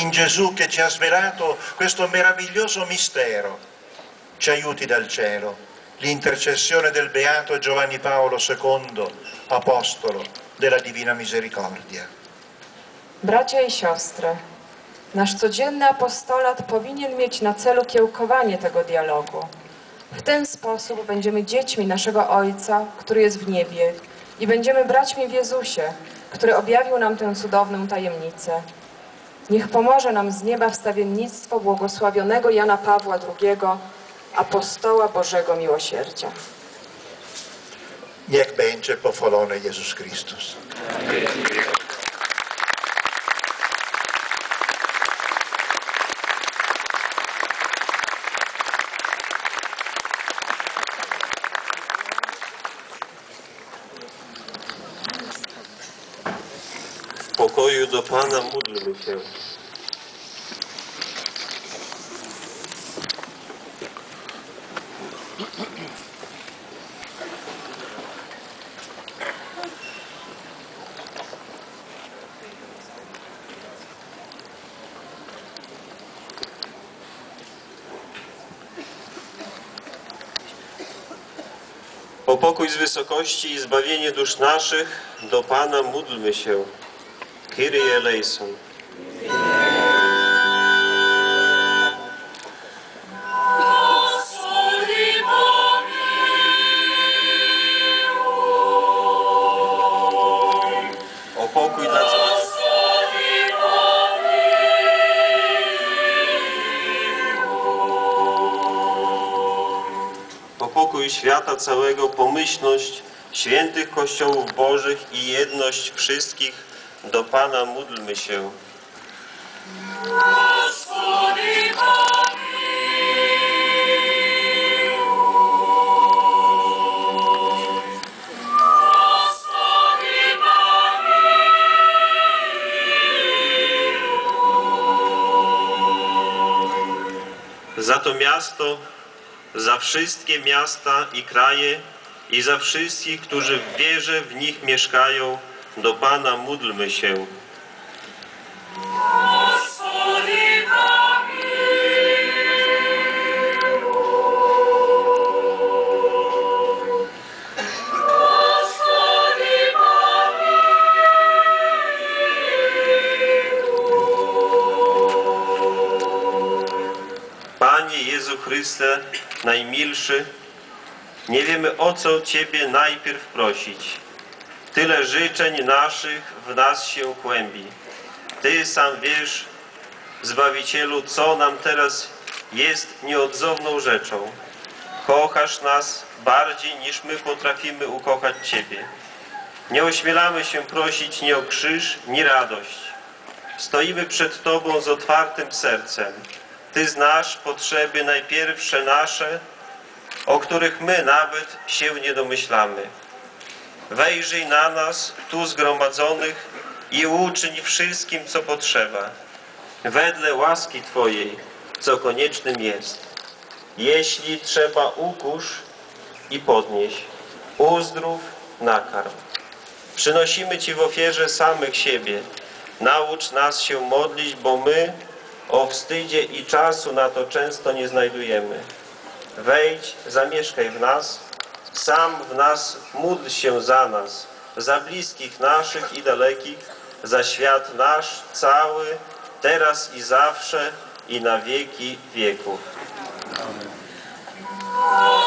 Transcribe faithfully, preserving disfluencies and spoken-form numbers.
in Gesù che ci ha svelato questo meraviglioso mistero, ci aiuti dal cielo l'intercessione del Beato Giovanni Paolo secondo, apostolo della Divina Misericordia. Bracia i siostry, nasz codzienny apostolat powinien mieć na celu kiełkowanie tego dialogu. W ten sposób będziemy dziećmi naszego Ojca, który jest w niebie, i będziemy braćmi w Jezusie, który objawił nam tę cudowną tajemnicę. Niech pomoże nam z nieba wstawiennictwo błogosławionego Jana Pawła drugiego, apostoła Bożego Miłosierdzia. Niech będzie pochwalony Jezus Chrystus. W pokoju do Pana módlmy się. O pokój z wysokości i zbawienie dusz naszych, do Pana módlmy się. Kyrie eleison. O pokój dla całego O pokój świata całego, pomyślność świętych Kościołów Bożych i jedność wszystkich, do Pana módlmy się. Za to miasto, za wszystkie miasta i kraje i za wszystkich, którzy w wierze w nich mieszkają, do Pana módlmy się. Panie Jezu Chryste, najmilszy, nie wiemy, o co Ciebie najpierw prosić. Tyle życzeń naszych w nas się kłębi. Ty sam wiesz, Zbawicielu, co nam teraz jest nieodzowną rzeczą. Kochasz nas bardziej, niż my potrafimy ukochać Ciebie. Nie ośmielamy się prosić ni o krzyż, ni radość. Stoimy przed Tobą z otwartym sercem. Ty znasz potrzeby najpierwsze nasze, o których my nawet się nie domyślamy. Wejrzyj na nas, tu zgromadzonych, i uczyń wszystkim, co potrzeba, wedle łaski Twojej, co koniecznym jest. Jeśli trzeba, ukusz i podnieś, uzdrów, nakarm. Przynosimy Ci w ofierze samych siebie. Naucz nas się modlić, bo my o wstydzie i czasu na to często nie znajdujemy. Wejdź, zamieszkaj w nas, sam w nas módl się za nas, za bliskich naszych i dalekich, za świat nasz cały, teraz i zawsze, i na wieki wieków. Amen.